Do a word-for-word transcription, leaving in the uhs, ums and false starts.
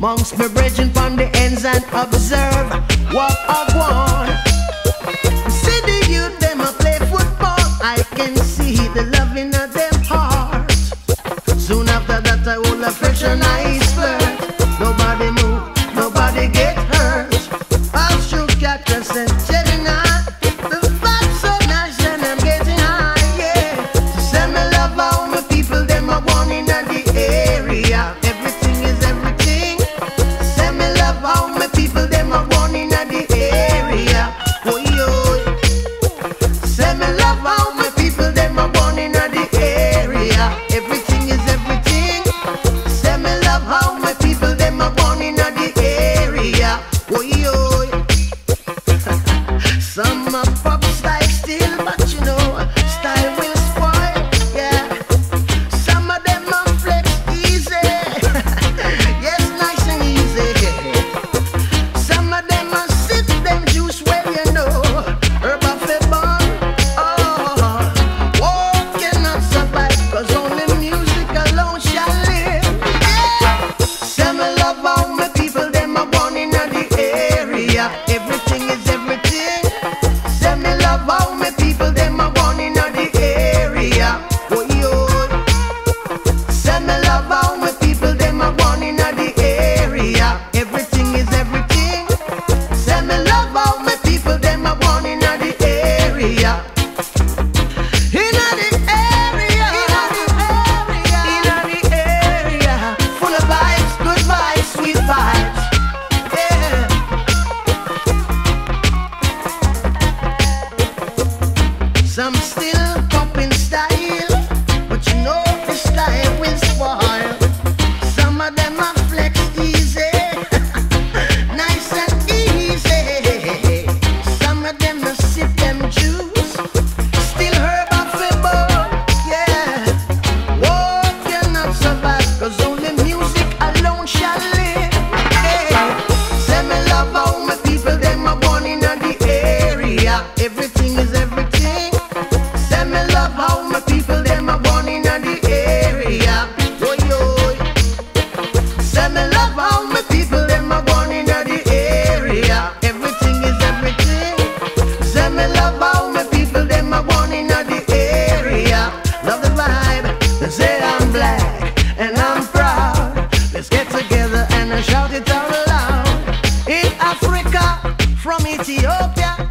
Monks me brethren from the ends and observe what I want. See the youth them a play football. I can see the love in them heart. Soon after that I will a fresh and nice flirt. Nobody move, nobody get hurt. I'll shoot cactus and Gemini. The vibe's so nice and I'm getting high, yeah. So send me love all my people, them are one in the area. Everything is everything. Send me love all my people, them are one in the area. Oh, yo. Send me love all my people, them are one in the area. Everything is everything. Send me love all my people, them are one in the area. Oh, yo. Some are pop style still, but you know, style will spoil, yeah. Some of them are flex easy, yes, nice and easy. Some of them are sip them juice well, you know, herb of a bun. Oh, war cannot survive, cause only music alone shall live, yeah. Some love all my people, them are one in the area. Everything is everything. Send me love all my people, them are one in the area. Oh, yo. Send me love all my people, them are one in the area. Everything is everything. Send me love all my people, them are one in the area. In the area, in the area, full of vibes, good vibes, sweet vibes. Yeah. Some still popping style, but you know the style will spoil. Some of them are flex easy, nice and easy. Some of them are sip them juice, still herb off a bowl, yeah. War cannot survive, cause only music alone shall live, yeah. Send me love all my people, them are one in the area. Everything is everything. Send me love all my people, them are one in the area. Oh, yo. Send me love all my people, them are one in the area. Everything is everything. Send me love all my people, them are one in the area. Love the vibe. They say I'm black and I'm proud. Let's get together and shout it out loud. In Africa, from Ethiopia